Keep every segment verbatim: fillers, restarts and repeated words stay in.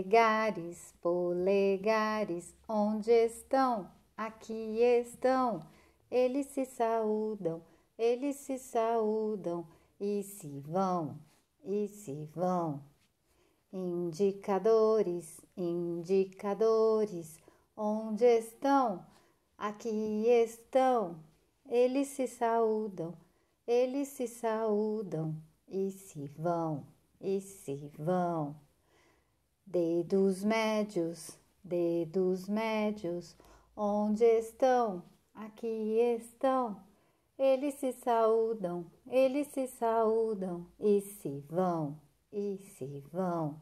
Polegares, polegares, onde estão? Aqui estão. Eles se saúdam, eles se saúdam e se vão, e se vão. Indicadores, indicadores, onde estão? Aqui estão. Eles se saúdam, eles se saúdam e se vão, e se vão. Dedos médios, dedos médios, onde estão? Aqui estão. Eles se saúdam, eles se saúdam e se vão, e se vão.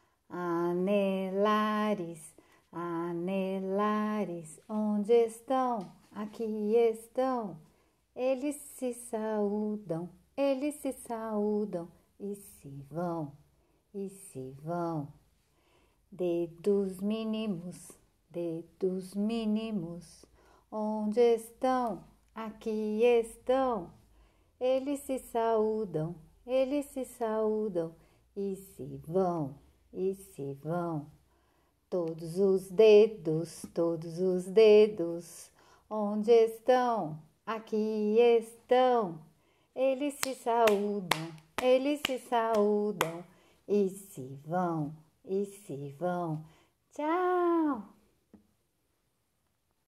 Anelares, anelares, onde estão? Aqui estão. Eles se saúdam, eles se saúdam e se vão, e se vão. Dedos mínimos, dedos mínimos, onde estão? Aqui estão. Eles se saúdam, eles se saúdam e se vão, e se vão. Todos os dedos, todos os dedos, onde estão? Aqui estão. Eles se saúdam, eles se saúdam e se vão, e se vão. Tchau!